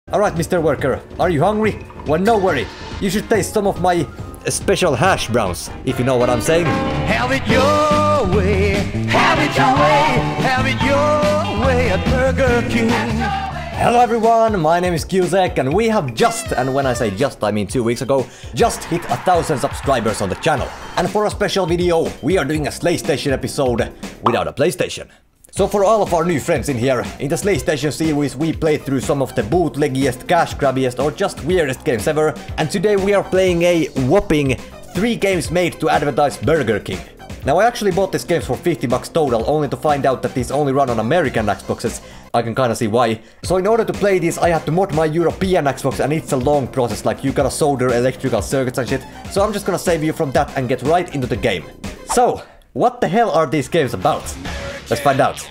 Alright, Mr. Worker, are you hungry? Well, no worry. You should taste some of my special hash browns, if you know what I'm saying. Have it your way, have it your way, have it your way at Burger King. Hello everyone, my name is Qzek and we have just, and when I say just I mean 2 weeks ago, just hit 1,000 subscribers on the channel. And for a special video, we are doing a SlayStation episode without a PlayStation. So for all of our new friends in here, in the SlayStation series we played through some of the bootleggiest, cash grabbiest or just weirdest games ever, and today we are playing a whopping 3 games made to advertise Burger King. Now I actually bought these games for $50 total, only to find out that these only run on American Xboxes. I can kinda see why. So in order to play this I had to mod my European Xbox and it's a long process, like you gotta solder electrical circuits and shit. So I'm just gonna save you from that and get right into the game. So, what the hell are these games about? Let's find out.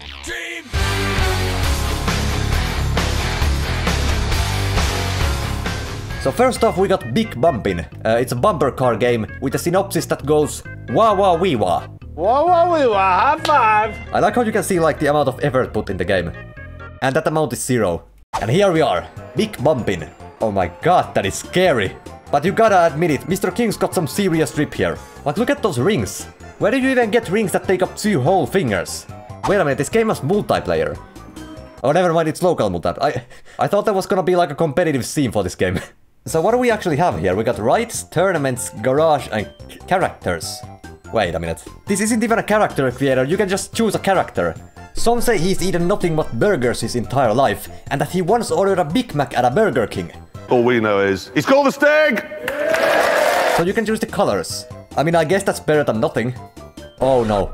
So first off we got Big Bumpin'. It's a bumper car game with a synopsis that goes wah wah wee wah. Wah wah wee wah, high five! I like how you can see like the amount of effort put in the game. And that amount is 0. And here we are, Big Bumpin'. Oh my god, that is scary. But you gotta admit it, Mr. King's got some serious drip here. Like look at those rings. Where do you even get rings that take up 2 whole fingers? Wait a minute, this game has multiplayer. Oh never mind, it's local multiplayer. I thought there was gonna be like a competitive scene for this game. So what do we actually have here? We got rides, tournaments, garage and characters. Wait a minute. This isn't even a character creator, you can just choose a character. Some say he's eaten nothing but burgers his entire life, and that he once ordered a Big Mac at a Burger King. All we know is, he's called a Stag! So you can choose the colors. I mean, I guess that's better than nothing. Oh no.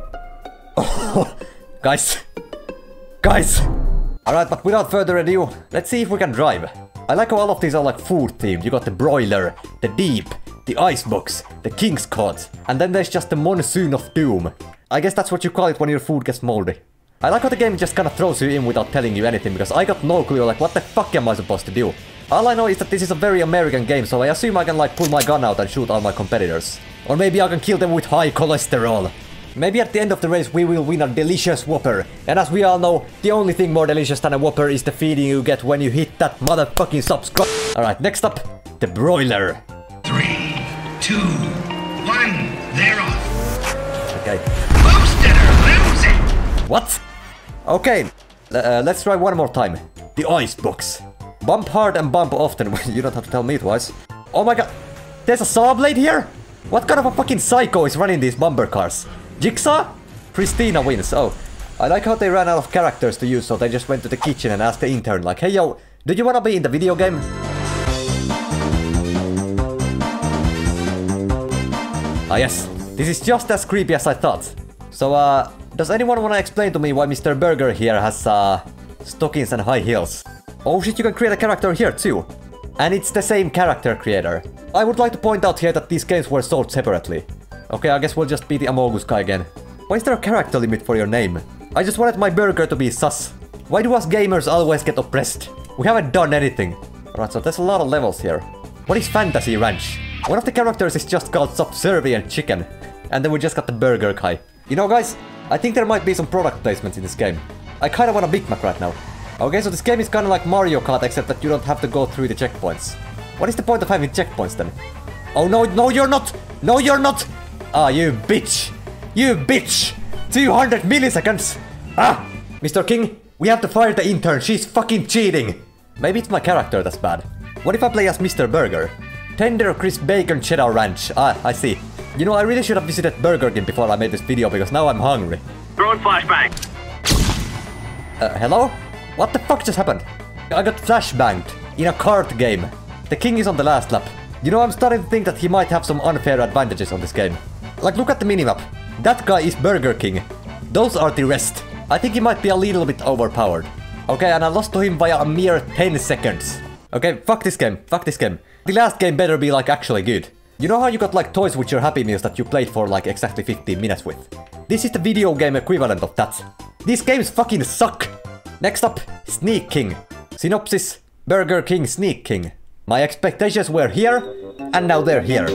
Guys. Guys! Alright, but without further ado, let's see if we can drive. I like how all of these are like food themed. You got the broiler, the deep, the icebox, the king's cod, and then there's just the monsoon of doom. I guess that's what you call it when your food gets moldy. I like how the game just kinda throws you in without telling you anything, because I got no clue like what the fuck am I supposed to do. All I know is that this is a very American game, so I assume I can like pull my gun out and shoot all my competitors. Or maybe I can kill them with high cholesterol. Maybe at the end of the race we will win a delicious Whopper. And as we all know, the only thing more delicious than a Whopper is the feeling you get when you hit that motherfucking subscribe. Alright, next up, the broiler. 3, 2, 1, they're off. Okay. Boosted or lose it! What? Okay, let's try one more time. The icebox. Bump hard and bump often. You don't have to tell me twice. Oh my god, there's a saw blade here? What kind of a fucking psycho is running these bumper cars? Jigsaw? Christina wins. Oh, I like how they ran out of characters to use, so they just went to the kitchen and asked the intern like, hey yo, do you wanna be in the video game? Ah yes, this is just as creepy as I thought. So does anyone wanna explain to me why Mr. Burger here has stockings and high heels? Oh shit, you can create a character here too. And it's the same character creator. I would like to point out here that these games were sold separately. Okay, I guess we'll just be the Among Us guy again. Why is there a character limit for your name? I just wanted my burger to be sus. Why do us gamers always get oppressed? We haven't done anything. Alright, so there's a lot of levels here. What is Fantasy Ranch? One of the characters is just called Subservient Chicken. And then we just got the burger guy. You know guys, I think there might be some product placements in this game. I kinda want a Big Mac right now. Okay, so this game is kinda like Mario Kart except that you don't have to go through the checkpoints. What is the point of having checkpoints then? Oh no, no you're not! No you're not! Ah, you bitch! You bitch! 200 milliseconds! Ah! Mr. King, we have to fire the intern, she's fucking cheating! Maybe it's my character that's bad. What if I play as Mr. Burger? Tender crisp bacon cheddar ranch. Ah, I see. You know, I really should have visited Burger King before I made this video because now I'm hungry. Throwing flashbang. Hello? What the fuck just happened? I got flashbanged in a kart game. The king is on the last lap. You know, I'm starting to think that he might have some unfair advantages on this game. Like, look at the minimap. That guy is Burger King. Those are the rest. I think he might be a little bit overpowered. Okay, and I lost to him via a mere 10 seconds. Okay, fuck this game. Fuck this game. The last game better be, like, actually good. You know how you got, like, toys with your Happy Meals that you played for, like, exactly 15 minutes with? This is the video game equivalent of that. These games fucking suck! Next up, Sneak King. Synopsis, Burger King Sneak King. My expectations were here, and now they're here.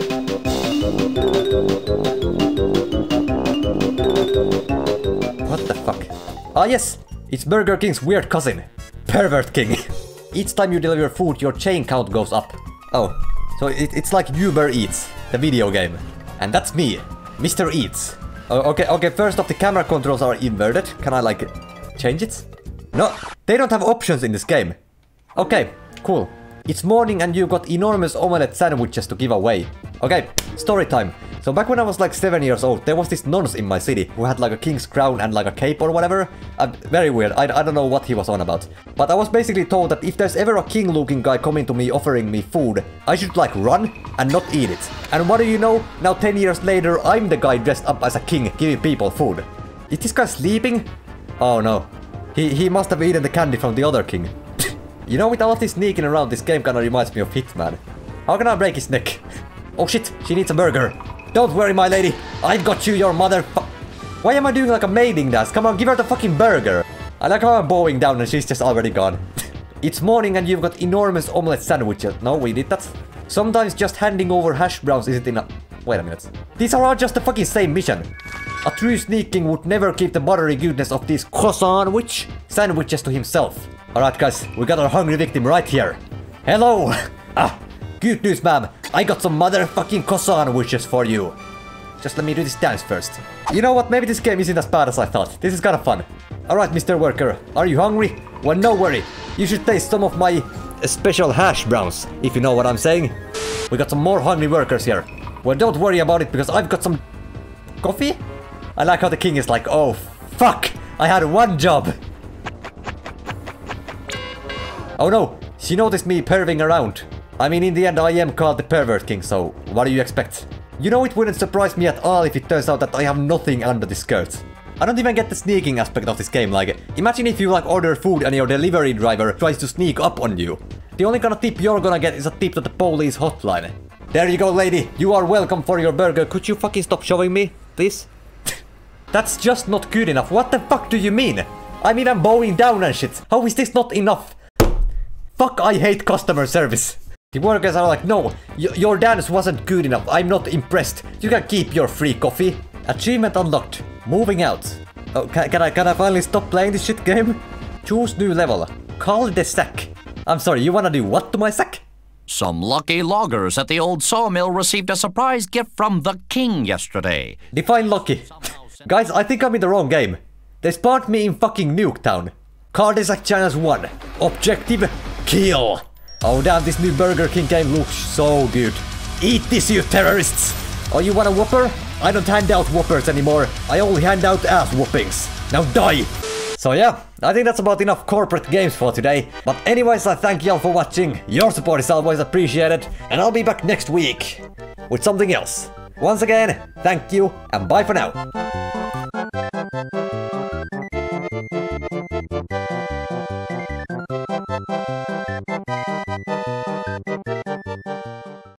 What the fuck? Ah yes, it's Burger King's weird cousin, Pervert King. Each time you deliver food, your chain count goes up. Oh, so it's like Uber Eats, the video game. And that's me, Mr. Eats. Oh, okay, first off, the camera controls are inverted. Can I, like, change it? No, they don't have options in this game. Okay, cool. It's morning and you got enormous omelette sandwiches to give away. Okay, story time. So back when I was like 7 years old, there was this nonce in my city who had like a king's crown and like a cape or whatever. Very weird, I don't know what he was on about. But I was basically told that if there's ever a king-looking guy coming to me offering me food, I should like run and not eat it. And what do you know? Now 10 years later, I'm the guy dressed up as a king giving people food. Is this guy sleeping? Oh no. He must have eaten the candy from the other king. You know, with all of this sneaking around, this game kinda reminds me of Hitman. How can I break his neck? Oh shit, she needs a burger. Don't worry, my lady. I've got you, your mother. Why am I doing like a mating dance? Come on, give her the fucking burger. I like how I'm bowing down and she's just already gone. It's morning and you've got enormous omelette sandwiches. No, we did that. Sometimes just handing over hash browns isn't enough. Wait a minute. These are all just the fucking same mission. A true Sneak King would never keep the buttery goodness of these croissant sandwiches to himself. Alright guys, we got our hungry victim right here. Hello! Good news, ma'am. I got some motherfucking croissant wishes for you. Just let me do this dance first. You know what, maybe this game isn't as bad as I thought. This is kinda fun. Alright, Mr. Worker, are you hungry? Well, no worry. You should taste some of my special hash browns, if you know what I'm saying. We got some more hungry workers here. Well, don't worry about it, because I've got some coffee? I like how the king is like, oh, fuck! I had one job! Oh no, she noticed me perving around. I mean, in the end, I am called the Pervert King, so what do you expect? You know, it wouldn't surprise me at all if it turns out that I have nothing under the skirt. I don't even get the sneaking aspect of this game, like, imagine if you like order food and your delivery driver tries to sneak up on you. The only kind of tip you're gonna get is a tip to the police hotline. There you go, lady, you are welcome for your burger. Could you fucking stop showing me, please? That's just not good enough. What the fuck do you mean? I'm even bowing down and shit. How is this not enough? Fuck, I hate customer service. The workers are like, no, your dance wasn't good enough. I'm not impressed. You can keep your free coffee. Achievement unlocked. Moving out. Oh, can I finally stop playing this shit game? Choose new level. Call the sack. I'm sorry, you wanna do what to my sack? Some lucky loggers at the old sawmill received a surprise gift from the king yesterday. Define lucky. Guys, I think I'm in the wrong game. They spawned me in fucking Nuketown. Cul-de-sac challenge 1. Objective, kill. Oh damn, this new Burger King game looks so good. Eat this, you terrorists! Oh, you want a Whopper? I don't hand out Whoppers anymore. I only hand out ass whoopings. Now die! So yeah, I think that's about enough corporate games for today. But anyways, I thank y'all for watching. Your support is always appreciated. And I'll be back next week with something else. Once again, thank you and bye for now.